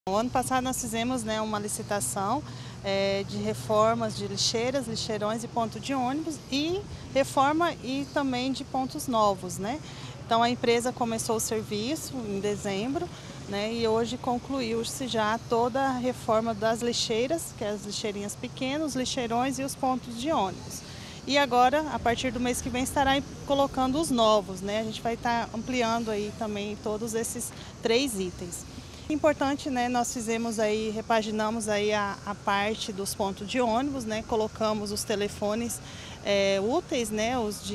No ano passado nós fizemos, uma licitação de reformas de lixeiras, lixeirões e ponto de ônibus e reforma e também de pontos novos, né? Então a empresa começou o serviço em dezembro, né? E hoje concluiu-se já toda a reforma das lixeiras, que é as lixeirinhas pequenas, os lixeirões e os pontos de ônibus. E agora, a partir do mês que vem, estará colocando os novos, né? A gente vai estar ampliando aí também todos esses 3 itens. Importante, né, nós fizemos aí, repaginamos aí a parte dos pontos de ônibus, né, colocamos os telefones úteis, né,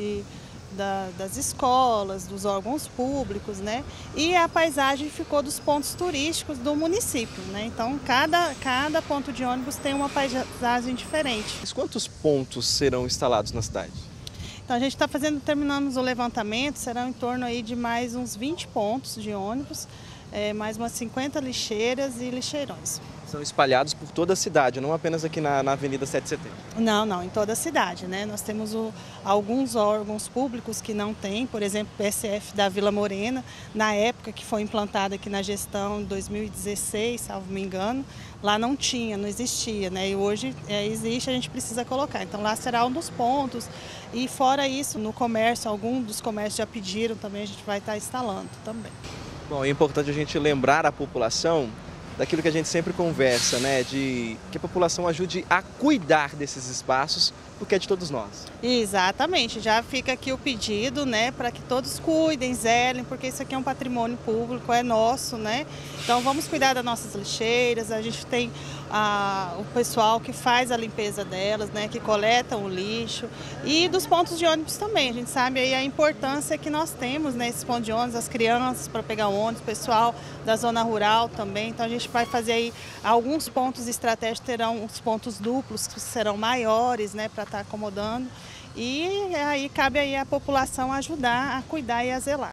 das escolas, dos órgãos públicos, né, e a paisagem ficou dos pontos turísticos do município, né, então cada ponto de ônibus tem uma paisagem diferente. Mas quantos pontos serão instalados na cidade? Então a gente está terminamos o levantamento, serão em torno aí de mais uns 20 pontos de ônibus, mais umas 50 lixeiras e lixeirões. São espalhados por toda a cidade, não apenas aqui na Avenida 7 de Setembro. Não, em toda a cidade, né? Nós temos alguns órgãos públicos que não têm, por exemplo, o PSF da Vila Morena, na época que foi implantada aqui na gestão de 2016, salvo me engano, lá não tinha, não existia, né? E hoje existe, a gente precisa colocar. Então lá será um dos pontos. E fora isso, no comércio, alguns dos comércios já pediram também, a gente vai estar instalando também. Bom, é importante a gente lembrar a população daquilo que a gente sempre conversa, né, de que a população ajude a cuidar desses espaços, porque é de todos nós. Exatamente, já fica aqui o pedido, né, para que todos cuidem, zelem, porque isso aqui é um patrimônio público, é nosso, né? Então vamos cuidar das nossas lixeiras, a gente tem o pessoal que faz a limpeza delas, né, que coletam o lixo e dos pontos de ônibus também. A gente sabe aí a importância que nós temos nesses pontos de ônibus, as crianças para pegar ônibus, o pessoal da zona rural também. Então a gente vai fazer aí alguns pontos estratégicos, terão os pontos duplos que serão maiores, né, para estar acomodando, e aí cabe aí a população ajudar a cuidar e a zelar.